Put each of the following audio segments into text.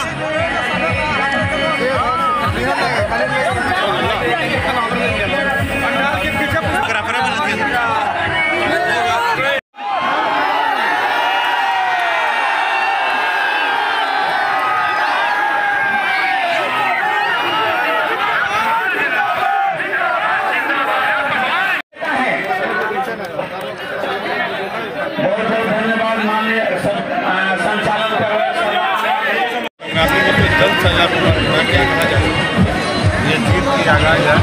जल्द सजा क्या कहा जाए, ये जीत की आगाज है,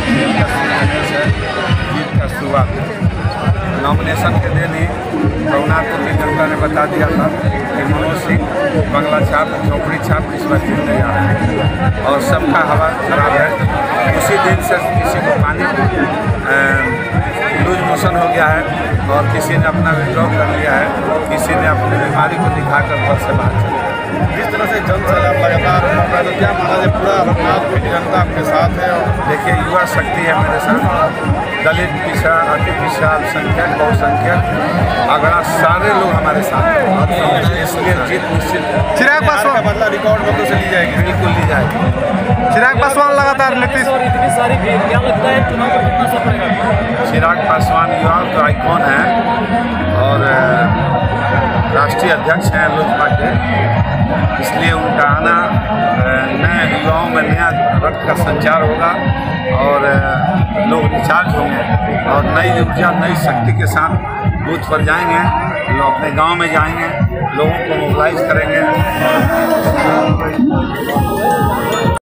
जीत का शुरुआत। नॉमिनेशन के दिन ही रघुनाथपुर की जनता ने बता दिया था कि मनोज सिंह बंगला छाप झोपड़ी छाप इस बार जीतने जा रहे हैं और सबका हवा खराब है। उसी दिन से किसी को पानी लूज मोशन हो गया है और किसी ने अपना विड्रॉ कर लिया है, किसी ने अपनी बीमारी को दिखाकर घर से बाहर चले। जिस तरह से जन सैलाब लगातार हो रहा है, तो क्या माना जाए पूरा रघुनाथपुर की जनता आपके साथ है? और देखिए, युवा शक्ति है मेरे साथ, दलित पिछड़ा, अति पिछड़ा, अल्पसंख्यक, बहुसंख्यक, अगड़ा सारे लोग हमारे साथ हैं। इसलिए जीत निश्चित। चिराग पासवान का बदला रिकॉर्ड मतों से ली जाएगी? बिल्कुल ली जाएगी। चिराग पासवान लगातार नीतीश और इतनी सारी भीड़, क्या लगता है चुनाव पर कितना असर पड़ेगा? चिराग पासवान युवाओं का आइकॉन है और राष्ट्रीय अध्यक्ष हैं लोजपा के, इसलिए उनका आना नए युवाओं में नया रक्त का संचार होगा और लोग रिचार्ज होंगे और नई ऊर्जा, नई शक्ति के साथ बूथ पर जाएंगे, लोग अपने गांव में जाएंगे, लोगों को मोबिलाइज करेंगे।